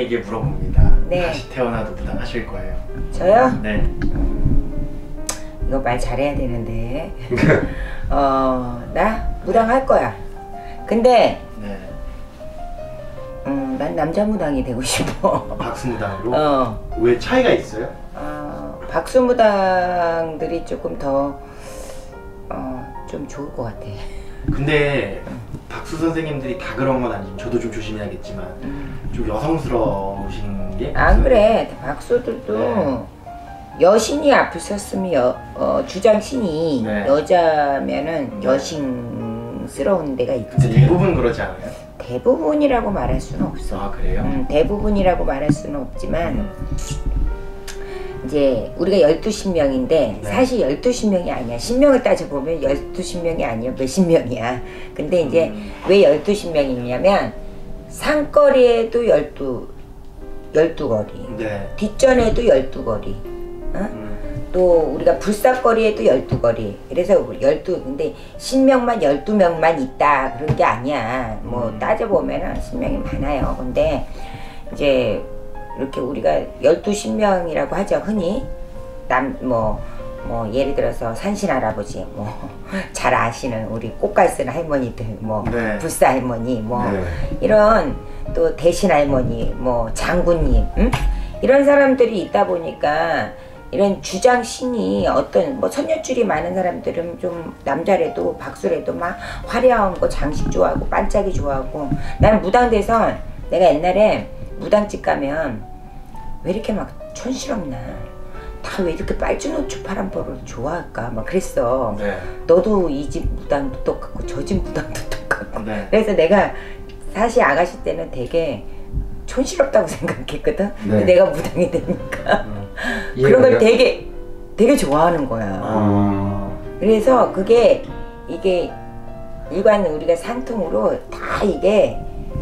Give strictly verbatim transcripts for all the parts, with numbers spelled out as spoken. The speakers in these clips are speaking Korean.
선생님에게 물어봅니다. 네. 다시 태어나도 무당하실 거예요? 저요? 네. 이거 말 잘해야 되는데 어, 나 무당할 거야. 근데 네. 음, 난 남자 무당이 되고 싶어. 박수 무당으로? 어. 왜 차이가 있어요? 어, 박수 무당들이 조금 더 어, 좀 좋을 것 같아. 근데 박수 선생님들이 다 그런 건 아니지만 저도 좀 조심해야겠지만 음. 좀 여성스러우신 게? 안 그래. 박수들도 네. 여신이 앞을 섰으면 여, 어, 주장신이 네. 여자면은 네. 여신스러운 데가 근데 있지. 대부분 그러지 않아요? 대부분이라고 말할 수는 없어. 아 그래요? 음, 대부분이라고 말할 수는 없지만 음. 이제 우리가 열두 신명인데 네. 사실 열두 신명이 아니야. 신명을 따져보면 열두 신명이 아니야. 몇십 명이야. 근데 이제 음. 왜 열두 신명이냐면 산거리에도 열두, 열두 거리, 네. 뒷전에도 열두 거리, 어? 음. 또 우리가 불사거리에도 열두 거리. 그래서 열두, 근데 신명만 열두 명만 있다 그런 게 아니야. 뭐 음. 따져보면은 신명이 많아요. 근데 이제 이렇게 우리가 열두 신명이라고 하죠. 흔히 남 뭐 뭐 예를 들어서 산신 할아버지, 뭐 잘 아시는 우리 꽃갈 쓰는 할머니들, 뭐 네. 불사 할머니, 뭐 네. 이런 또 대신 할머니, 뭐 장군님, 응? 이런 사람들이 있다 보니까 이런 주장 신이 어떤 뭐 선녀줄이 많은 사람들은 좀 남자래도 박수래도 막 화려한 거 장식 좋아하고 반짝이 좋아하고. 나는 무당돼서 내가 옛날에 무당집 가면 왜 이렇게 막 촌스럽나, 다 왜 이렇게 빨주노초 파란보를 좋아할까 막 그랬어. 네. 너도 이 집 무당도 똑같고 저 집 무당도 똑같고. 네. 그래서 내가 사실 아가씨 때는 되게 촌스럽다고 생각했거든. 네. 근데 내가 무당이 되니까 음. 그런 걸 되게 되게 좋아하는 거야. 아. 그래서 그게 이게 일반 우리가 산통으로 다 이게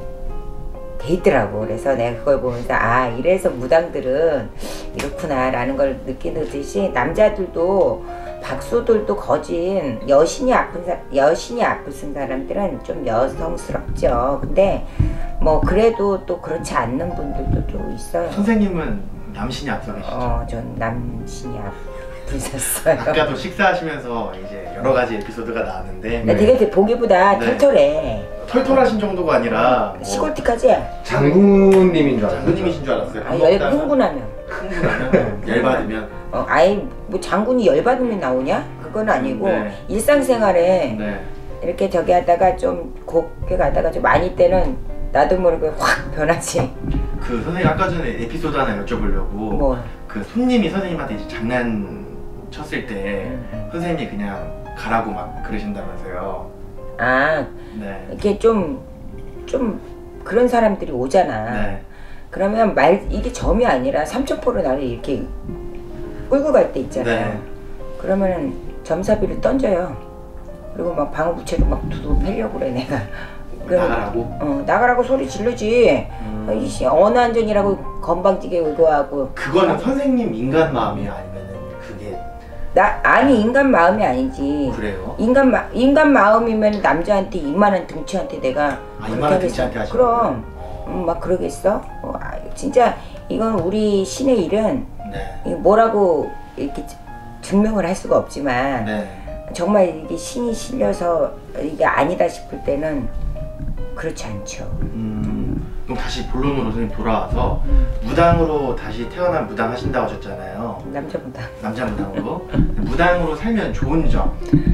돼 있더라고. 그래서 내가 그걸 보면서 아, 이래서 무당들은 이렇구나 라는 걸 느끼듯이 남자들도 박수들도 거진 여신이 아픈 사, 여신이 아픈 사람들은 좀 여성스럽죠. 근데 뭐 그래도 또 그렇지 않는 분들도 또 있어요. 선생님은 남신이 앞서 계시죠? 어, 전 남신이 아프셨어요. 아까도 식사하시면서 이제 여러 가지 에피소드가 나왔는데 나 되게 보기보다 네. 털털해. 털털하신 정도가 아니라 뭐 시골티까지. 장군님인 줄 알았어요. 장군님이신 줄 알았어요. 아, 열, 흥분하면. 흥분하면 열받으면 어, 아예 뭐 장군이 열받으면 나오냐? 그건 아니고 네. 일상생활에 네. 이렇게 저기 하다가 좀 곱게 가다가 좀 많이 때는 나도 모르게 확 변하지. 그 선생님 아까 전에 에피소드 하나 여쭤보려고 뭐? 그 손님이 선생님한테 이제 장난 쳤을 때 음. 선생님이 그냥 가라고 막 그러신다면서요. 아, 네. 이렇게 좀, 좀 그런 사람들이 오잖아. 네. 그러면 말, 이게 점이 아니라 삼천포로 나를 이렇게 끌고 갈 때 있잖아요. 네. 그러면은 점사비를 던져요. 그리고 막 방어부채로 막 두둑 패려고 그래, 내가. 그러면, 나가라고? 어, 나가라고 소리 지르지. 음. 어, 이씨, 언어안전이라고 건방지게 의거하고. 그거는 선생님 인간 마음이야 아니면은 그게 나, 아니, 인간 마음이 아니지. 그래요? 인간, 마, 인간 마음이면 남자한테 이만한 등치한테 내가. 아, 이만한 등치한테 하시는 그럼. 거예요? 음, 막 그러겠어? 어, 아, 진짜 이건 우리 신의 일은 네. 이거 뭐라고 이렇게 증명을 할 수가 없지만 네. 정말 이게 신이 실려서 이게 아니다 싶을 때는 그렇지 않죠. 음, 그럼 다시 본론으로 선생님 돌아와서 음. 무당으로 다시 태어난 무당 하신다고 하셨잖아요. 남자보다. 남자 무당으로. 무당으로 살면 좋은 점.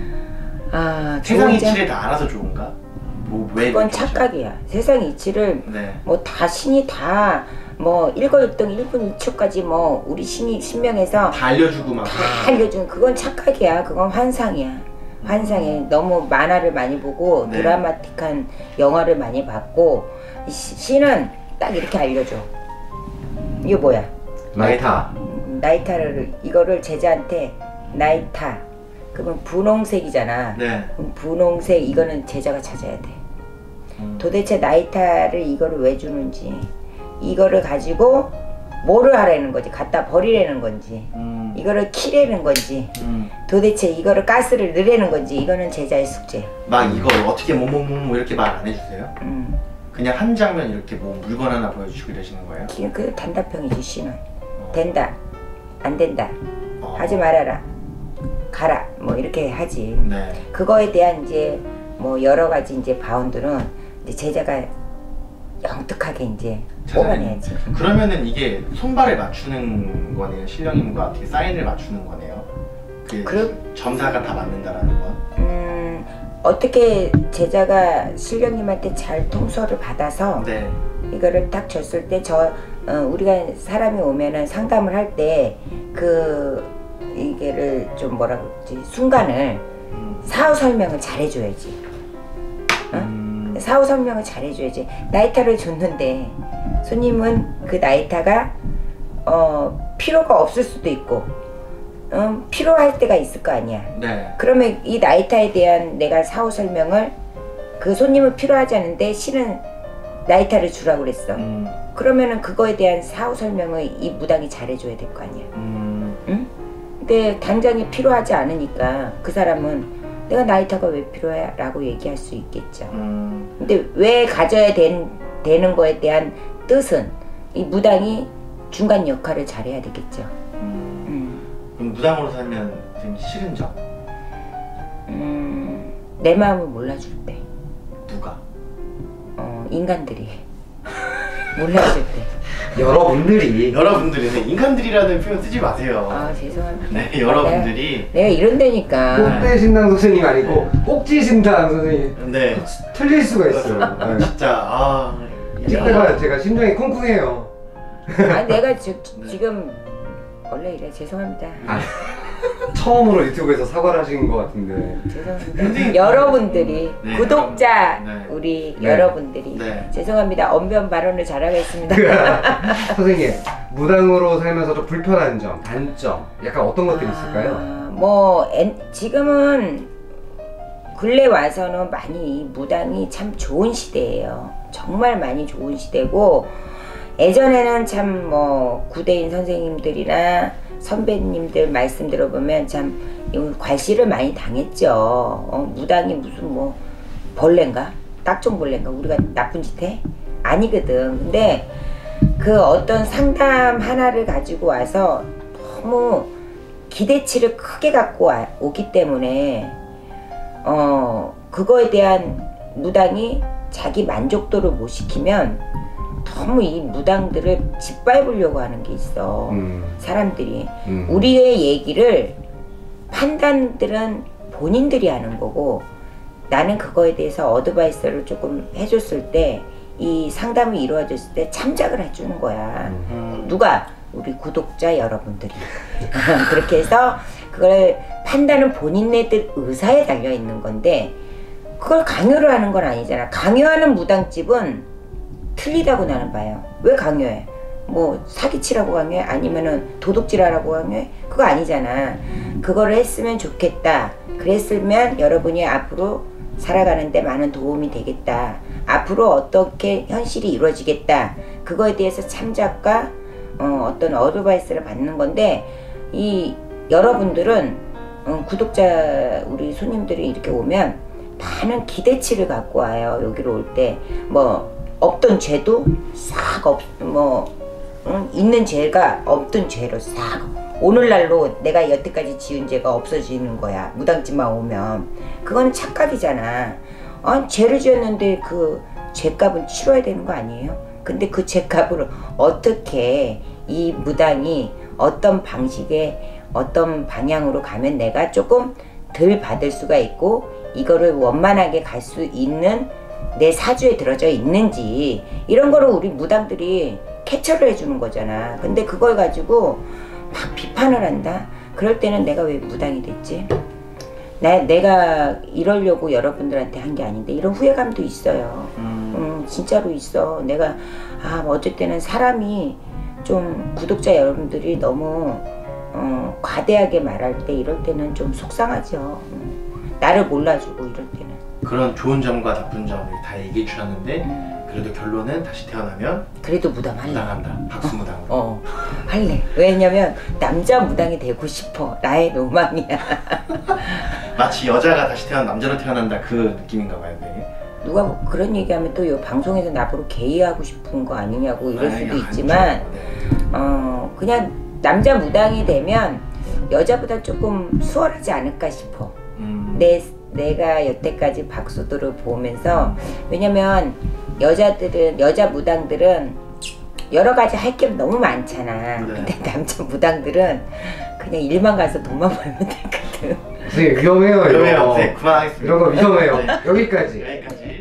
아, 세상 좋은 점? 이치를 다 알아서 좋은가? 뭐, 왜 그건 그렇게 하죠? 착각이야. 세상 이치를 네. 뭐 다 신이 다 뭐 일거일등 일분 일초까지 뭐 우리 신이 신명해서 다 알려주고 막. 다 알려주는 그건 착각이야. 그건 환상이야. 환상에 너무 만화를 많이 보고 네. 드라마틱한 영화를 많이 봤고 이 시- 신은 딱 이렇게 알려줘. 이게 뭐야? 라이타. 음, 나이타를 이거를 제자한테 나이타 그러면 분홍색이잖아. 네. 그럼 분홍색 이거는 제자가 찾아야 돼. 음. 도대체 나이타를 이거를 왜 주는지 이거를 가지고 뭐를 하라는 거지? 갖다 버리라는 건지 음. 이거를 키라는 건지 음. 도대체 이거를 가스를 넣으라는 건지 이거는 제자의 숙제. 막 이거 어떻게 뭐뭐뭐 이렇게 말 안 해주세요? 음. 그냥 한 장면 이렇게 뭐 물건 하나 보여주시고 이러시는 거예요? 그, 그 단답형이지 씨는. 어. 된다, 안 된다, 어. 하지 말아라, 가라, 뭐 이렇게 하지. 네. 그거에 대한 이제 뭐 여러 가지 이제 바운드는 이제 제자가 영특하게 이제 뽑아내야지. 그러면은 이게 손발을 맞추는 거네요. 신령님과 어떻게 사인을 맞추는 거네요. 그 그럼- 점사가 다 맞는다라는 건. 음, 어떻게 제자가 신령님한테 잘 통솔을 받아서 네. 이거를 딱 줬을 때 저 어, 우리가 사람이 오면은 상담을 할 때 그 이게를 좀 뭐라 그러지 순간을 음. 사후 설명을 잘 해줘야지. 음. 사후 설명을 잘 해줘야지. 나이타를 줬는데 손님은 그 나이타가 어, 필요가 없을 수도 있고 음, 필요할 때가 있을 거 아니야. 네. 그러면 이 나이타에 대한 내가 사후 설명을 그 손님은 필요하지 않은데 실은 나이타를 주라고 그랬어. 음. 그러면은 그거에 대한 사후 설명을 이 무당이 잘해줘야 될 거 아니야. 음. 응? 근데 당장이 필요하지 않으니까 그 사람은 내가 나이타가 왜 필요해? 라고 얘기할 수 있겠죠. 음. 근데 왜 가져야 된, 되는 거에 대한 뜻은 이 무당이 중간 역할을 잘해야 되겠죠. 음. 음. 그럼 무당으로 살면 좀 싫은 점? 음, 내 마음을 몰라줄 때 누가? 어, 인간들이 몰라줄 때 여러분들이 여러분들이 인간들이라는 표현 쓰지 마세요. 아 죄송합니다. 네, 여러분들이. 내가, 내가 이런 데니까 꼭대 신당 선생님 아니고 꼭지 신당 선생님 네. 틀릴 수가 있어요. 네. 진짜 아. 이때가 제가 심장이 쿵쿵해요. 아 내가 저, 지금 원래 이래 죄송합니다. 아, 처음으로 유튜브에서 사과를 하신 것 같은데. 죄송합니다. 여러분들이 네, 구독자 여러분. 네. 우리 네. 여러분들이 네. 죄송합니다. 언변 발언을 잘하겠습니다. 선생님, 무당으로 살면서 좀 불편한 점, 단점, 약간 어떤 것들이 있을까요? 아, 뭐 엔, 지금은 근래 와서는 많이 이 무당이 참 좋은 시대예요. 정말 많이 좋은 시대고 예전에는 참 뭐 구대인 선생님들이나 선배님들 말씀 들어보면 참 괄시를 많이 당했죠. 어, 무당이 무슨 뭐 벌레인가? 딱정벌레인가? 우리가 나쁜 짓 해? 아니거든. 근데 그 어떤 상담 하나를 가지고 와서 너무 기대치를 크게 갖고 와, 오기 때문에 어 그거에 대한 무당이 자기 만족도를 못 시키면 너무 이 무당들을 짓밟으려고 하는 게 있어. 음, 사람들이 음. 우리의 얘기를 판단들은 본인들이 하는 거고 나는 그거에 대해서 어드바이스를 조금 해줬을 때 이 상담이 이루어졌을 때 참작을 해주는 거야. 음. 누가? 우리 구독자 여러분들이. 그렇게 해서 그걸 판단은 본인네들 의사에 달려 있는 건데 그걸 강요를 하는 건 아니잖아. 강요하는 무당집은 틀리다고 나는 봐요. 왜 강요해? 뭐 사기치라고 강요해? 아니면은 도둑질하라고 강요해? 그거 아니잖아. 그거를 했으면 좋겠다. 그랬으면 여러분이 앞으로 살아가는데 많은 도움이 되겠다. 앞으로 어떻게 현실이 이루어지겠다. 그거에 대해서 참작과 어, 어떤 어드바이스를 받는 건데 이 여러분들은 어, 구독자 우리 손님들이 이렇게 오면 많은 기대치를 갖고 와요. 여기로 올 때 뭐 없던 죄도 싹 없 뭐 응? 있는 죄가 없던 죄로 싹 오늘날로 내가 여태까지 지은 죄가 없어지는 거야. 무당집만 오면 그거는 착각이잖아. 아, 죄를 지었는데 그 죄값은 치러야 되는 거 아니에요? 근데 그 죄값을 어떻게 이 무당이 어떤 방식의 어떤 방향으로 가면 내가 조금 덜 받을 수가 있고 이거를 원만하게 갈 수 있는 내 사주에 들어져 있는지 이런 거를 우리 무당들이 캡처를 해주는 거잖아. 근데 그걸 가지고 막 비판을 한다? 그럴 때는 내가 왜 무당이 됐지? 나, 내가 이러려고 여러분들한테 한 게 아닌데 이런 후회감도 있어요. 음. 음, 진짜로 있어. 내가 아, 어쩔 때는 사람이 좀 구독자 여러분들이 너무 어, 과대하게 말할 때 이럴 때는 좀 속상하죠. 음, 나를 몰라주고 이럴 때는. 그런 좋은 점과 나쁜 점을 다 얘기해 주셨는데 음, 그래도 결론은 다시 태어나면 그래도 무당 할래. 무당한다. 박수 무당으로. 어, 할래. 왜냐면 남자 무당이 되고 싶어. 나의 로망이야. 마치 여자가 다시 태어난 남자로 태어난다 그 느낌인가 봐요. 네. 누가 뭐 그런 얘기하면 또 이 방송에서 나보고 게이하고 싶은 거 아니냐고 이럴 아니, 수도 아니, 있지만 아니죠. 네. 어 그냥 남자 무당이 되면 여자보다 조금 수월하지 않을까 싶어. 음. 내 내가 여태까지 박수들을 보면서 왜냐면 여자들은 여자 무당들은 여러 가지 할 게 너무 많잖아. 네. 근데 남자 무당들은 그냥 일만 가서 돈만 벌면 되거든. 선생님 위험해요 이거. 그러면 네, 그만하겠습니다. 이런 거 위험해요. 네. 여기까지. 여기까지.